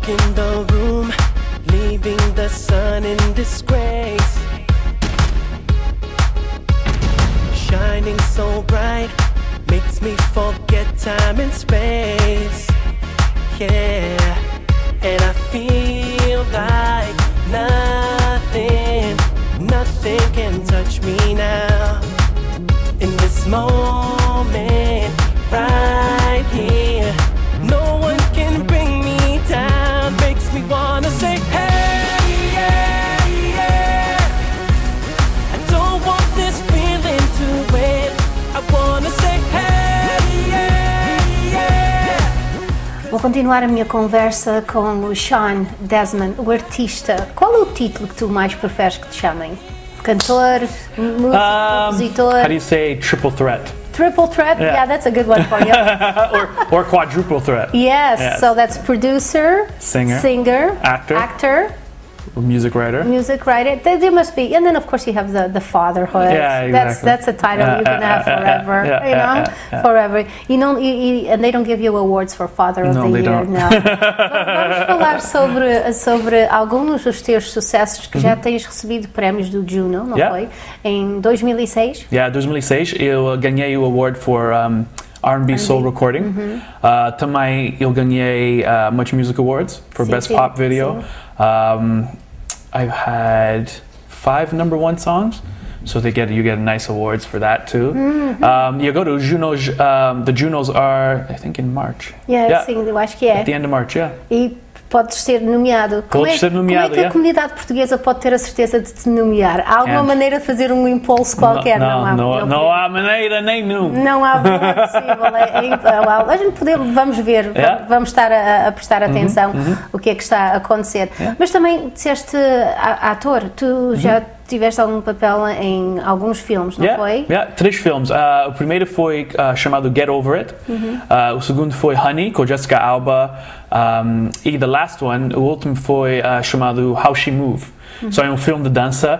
walk in the room, leaving the sun in disgrace. Shining so bright, makes me forget time and space. Yeah, and I feel like nothing can touch me now. In this moment, right here, no one can bring me down. Makes me wanna say, hey, yeah, yeah. I don't want this feeling to end. I wanna say, hey, yeah, yeah. Vou continuar a minha conversa com o Shawn Desman, o artista. Qual é o título que tu mais preferes que te chamem? Cantor, músico, compositor? How do you say triple threat? Triple threat? Yeah, that's a good one for you. or quadruple threat. Yes, so that's producer, singer, actor, music writer. There must be, and then of course you have the fatherhood. Yeah, exactly. That's a title you can have forever. Forever. You know, and they don't give you awards for Father of the Year. Don't. No. Vamos falar sobre alguns dos teus sucessos que já tens recebido prémios do Juno, não foi? Em 2006. Yeah, 2006 eu ganhei o award for R&B Soul Recording. Também eu ganhei Much Music Awards for Best Pop Video. I've had 5 #1 songs, so you get nice awards for that too. You go to Junos. The Junos are, I think, in March. Sim, eu acho que é. At the end of March, E podes ser nomeado. Como é que a comunidade portuguesa pode ter a certeza de te nomear? Há alguma maneira de fazer um impulso qualquer? Não há maneira nenhuma. Não é possível. A gente vamos ver, vamos estar a prestar atenção o que é que está a acontecer. Mas também disseste ator, tu já tiveste algum papel em alguns filmes, não foi? 3 filmes. O primeiro foi chamado Get Over It. O segundo foi Honey, com Jessica Alba. E the last one, o último foi chamado How She Move. So é um filme de dança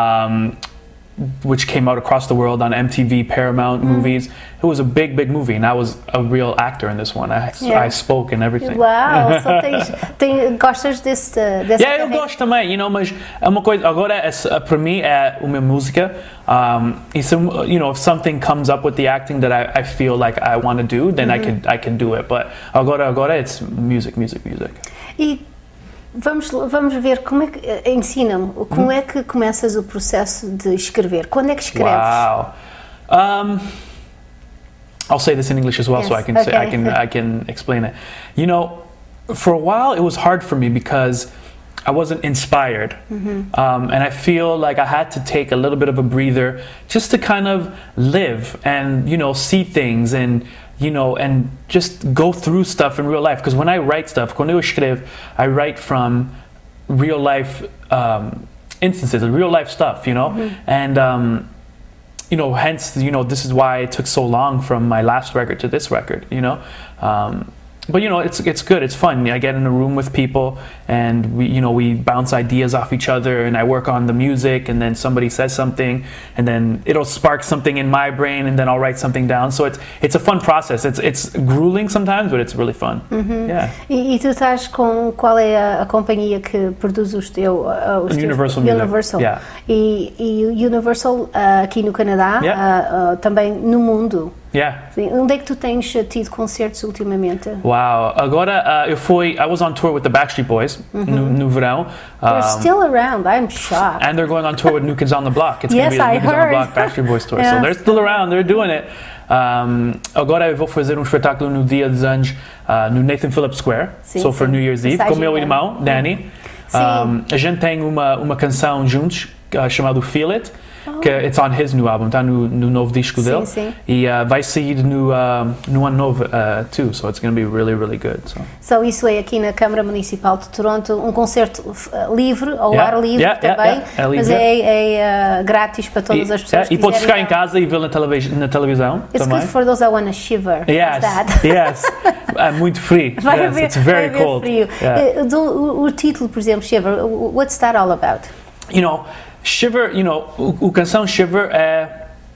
which came out across the world on MTV, Paramount Movies. It was a big movie, and I was a real actor in this one. I spoke and everything. Wow, so gostas desse eu gosto também, mas é uma coisa, agora para mim é uma música. If something comes up with the acting that I feel like I want to do, then I can do it. But agora it's music. E vamos ver ensina-me, como é que começas o processo de escrever? Quando é que escreves? Wow. I'll say this in English as well, so I can explain it. For a while it was hard for me because I wasn't inspired, and I feel like I had to take a little bit of a breather just to kind of live and see things and just go through stuff in real life. Because when I write stuff, quando eu escrevo, I write from real life instances, real life stuff, and hence, this is why it took so long from my last record to this record, But it's good. It's fun. I get in a room with people, and we bounce ideas off each other, and I work on the music, and then somebody says something, and then it'll spark something in my brain, and then I'll write something down. So it's a fun process. It's grueling sometimes, but it's really fun. Yeah. E tu estás com qual é a companhia que produz os teus? Universal Music. Universal. Yeah. E Universal aqui no Canadá, também no mundo. Onde é que tu tens tido concertos ultimamente? Wow, agora I was on tour with the Backstreet Boys no verão. They're still around, I'm shocked. And they're going on tour with New Kids on the Block. It's going to be the New Kids on the Block Backstreet Boys tour. So they're still around, they're doing it. Agora eu vou fazer espetáculo no Dia dos Anjos no Nathan Phillips Square, for New Year's Eve, com meu irmão, Danny. A gente tem uma canção juntos chamada Feel It. Que it's on his new album, está no novo disco dele. E vai sair no ano novo too, so it's going to be really, really good. So isso é aqui na Câmara Municipal de Toronto, um concerto livre, ao ar livre também, mas é grátis para todas as pessoas que e podes ficar em casa e ver na televisão It's também. Good for those that want to shiver. Yes. É muito frio. It's very cold. O título, por exemplo, Shiver, what's that all about? Shiver, o canção Shiver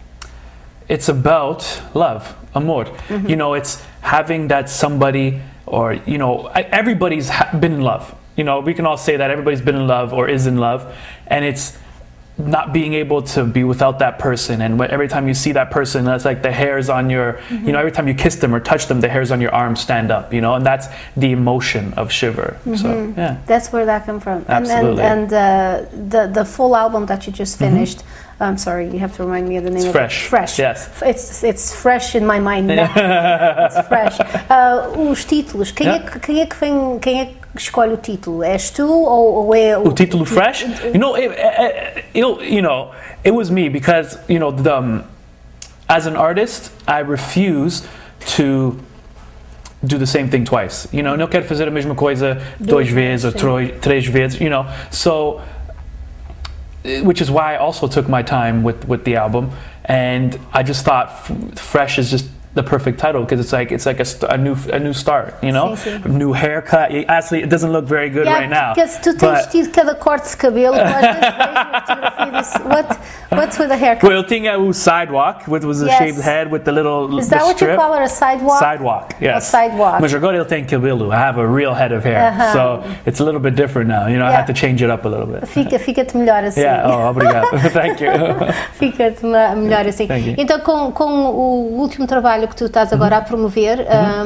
it's about love, amor. It's having that somebody or you know, everybody's been in love. You know, we can all say that everybody's been in love or is in love, and it's not being able to be without that person. And every time you see that person, it's like the hairs on your, you know, every time you kiss them or touch them, the hairs on your arm stand up, you know, and that's the emotion of Shiver. So, yeah. That's where that came from. Absolutely. And the full album that you just finished, I'm sorry, you have to remind me of the name of Fresh. it. Fresh. Yes. It's fresh in my mind now. It's fresh. Os títulos, quem é que escolhe o título? És tu ou é o título Fresh? You know, it was me because, you know, as an artist, I refuse to do the same thing twice. You know, não quero fazer a mesma coisa duas vezes ou três vezes, you know. So, which is why I also took my time with the album, and I just thought Fresh is just the perfect title because it's like a new start, you know, sim. New haircut. Actually, it doesn't look very good right now. Because tu tens tido cada corte de cabelo, what's with the haircut? Well, eu tinha o sidewalk, which was a shaved head with the little Is that what you call it, a sidewalk? Sidewalk, yes. A sidewalk. Mas agora ele tem cabelo. I have a real head of hair, so it's a little bit different now. You know, I have to change it up a little bit. Fica-te melhor assim. Yeah, oh, obrigado. Thank you. Fica-te melhor assim. Então, com o último trabalho que tu estás agora a promover,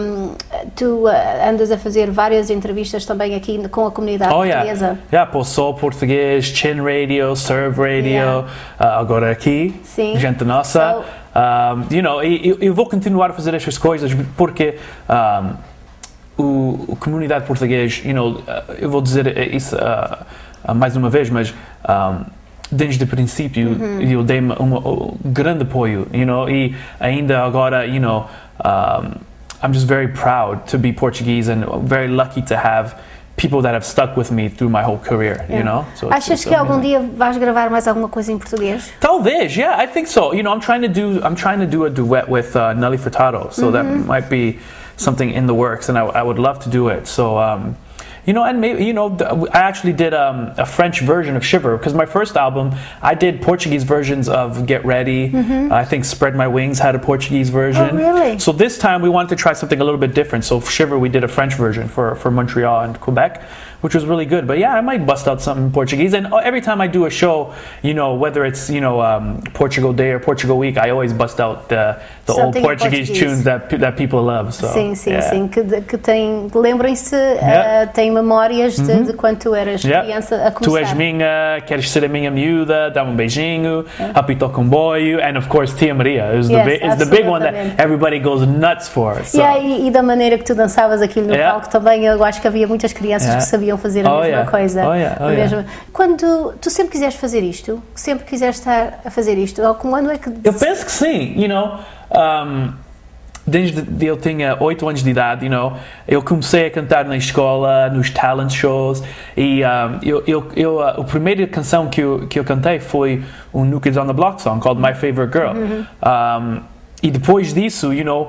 tu andas a fazer várias entrevistas também aqui com a comunidade portuguesa. Pô, Sol Português, Chin Radio, Serve Radio, agora aqui, gente nossa. You know, eu vou continuar a fazer estas coisas porque a comunidade portuguesa, you know, eu vou dizer isso mais uma vez, mas desde o princípio eu dei um grande apoio, you know, e ainda agora, you know, I'm just very proud to be Portuguese and very lucky to have people that have stuck with me through my whole career, you know. So Achas que algum dia vais gravar mais alguma coisa em português? Talvez, yeah, I think so. You know, I'm trying to do a duet with Nelly Furtado, so that might be something in the works, and I would love to do it. So you know, and maybe, you know, I actually did a French version of Shiver because my first album, I did Portuguese versions of Get Ready. I think Spread My Wings had a Portuguese version. Oh, really? So this time we wanted to try something a little bit different. So for Shiver, we did a French version for Montreal and Quebec, which was really good. But yeah, I might bust out something in Portuguese. And every time I do a show, you know, whether it's, you know, Portugal Day or Portugal Week, I always bust out the old Portuguese tunes that people love. So, sim. Que tem, lembrem-se, tem memórias de quando tu eras criança a começar. Tu és minha, queres ser a minha miúda, dá beijinho, apito comboio, and of course Tia Maria is the big one that everybody goes nuts for. So. E da maneira que tu dançavas aquilo no palco também, eu acho que havia muitas crianças que sabiam fazer a mesma coisa. Quando tu sempre quiseste fazer isto, sempre quiseste estar a fazer isto, ou quando é que... Eu penso que sim, you know. Desde eu tinha 8 anos de idade, you know, eu comecei a cantar na escola, nos talent shows, e a primeira canção que eu cantei foi um New Kids on the Block song called My Favorite Girl. E depois disso, you know,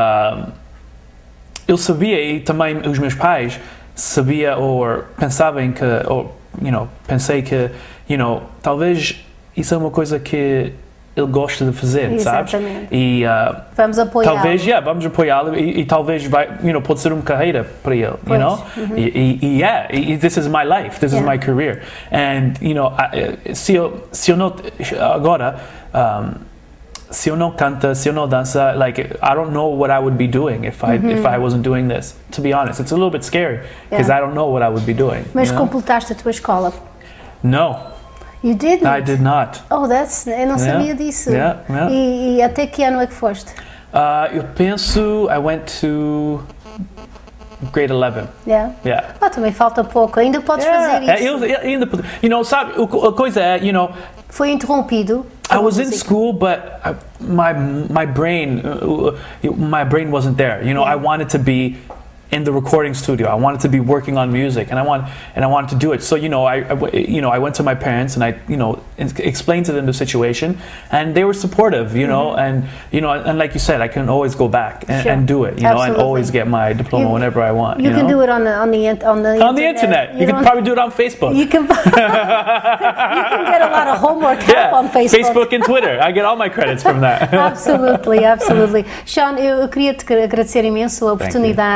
eu sabia, e também os meus pais sabia ou pensavam que, pensei que, you know, talvez isso é uma coisa que ele gosta de fazer, sabes? E vamos apoiá-lo. Talvez, vamos apoiá-lo e talvez vai, you know, pode ser uma carreira para ele, you know? E this is my life, this is my career. And, you know, se eu não agora se eu não canta, se eu não dança, like, I don't know what I would be doing if I wasn't doing this. To be honest, it's a little bit scary because I don't know what I would be doing. Mas completaste a tua escola? No. You didn't? I did not. Oh, eu não sabia disso. E até que ano é que foste? Eu penso, I went to grade 11. Também falta pouco. Ainda podes fazer isso. You know, sabe, a coisa é, you know... Foi interrompido. I was in school, but my brain wasn't there. You know, I wanted to be in the recording studio. I wanted to be working on music, and I wanted to do it. So, you know, I went to my parents and I, you know, explained to them the situation, and they were supportive, you know, and, you know, and like you said, I can always go back and do it, you know, and always get my diploma whenever I want. You can do it on the internet. You can probably do it on Facebook. You can get a lot of homework help on Facebook. Facebook and Twitter. I get all my credits from that. Absolutely. Sean, eu queria te agradecer imenso a oportunidade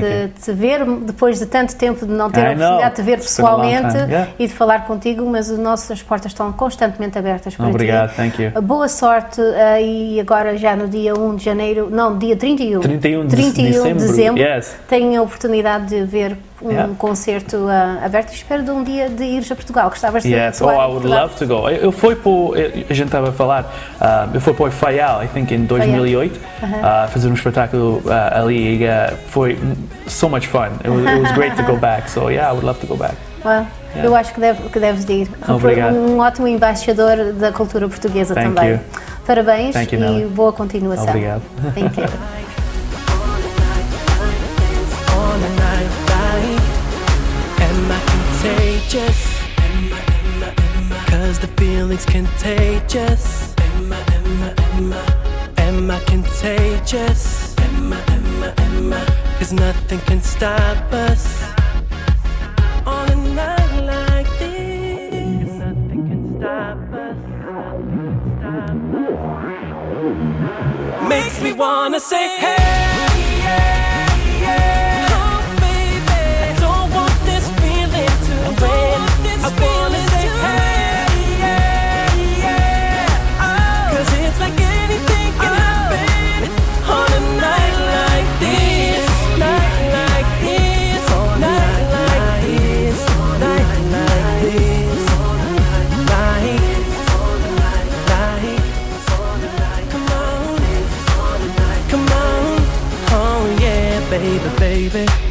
de te ver, depois de tanto tempo de não ter a oportunidade de te ver pessoalmente e de falar contigo, mas as portas estão constantemente abertas para ti. Obrigado, thank you. Boa sorte e agora já no dia 1 de janeiro, não, dia 31 de dezembro, tenho a oportunidade de ver concerto aberto. Espero de um dia de ires a Portugal. Gostavas de I would love to go. Eu fui a gente estava a falar, eu fui para o Faial, I think, em 2008, fazer espetáculo ali, foi so much fun. It was great to go back, so I would love to go back. Well, eu acho que deves de ir. Obrigado. Um ótimo embaixador da cultura portuguesa também. You. Parabéns e boa continuação. Obrigado. Thank you. Contagious, cause the feeling's contagious. Am I contagious? Cause nothing can stop us. On a night like this, nothing can stop us. Makes me wanna say, hey, yeah, yeah. I wanna say hey, yeah, yeah, oh. Cause it's like anything can happen on a night like this. Night like this, night like this, night like this. Come on, oh yeah, baby, baby.